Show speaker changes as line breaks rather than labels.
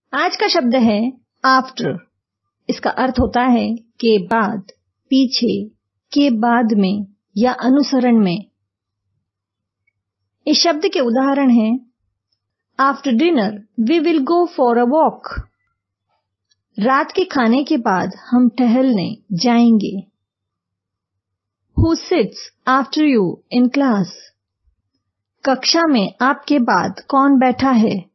आज का शब्द है आफ्टर। इसका अर्थ होता है के बाद, पीछे, के बाद में या अनुसरण में। इस शब्द के उदाहरण हैं after dinner we will go for a walk. रात के खाने के बाद हम टहलने जाएंगे। Who sits after you in class. कक्षा में आपके बाद कौन बैठा है।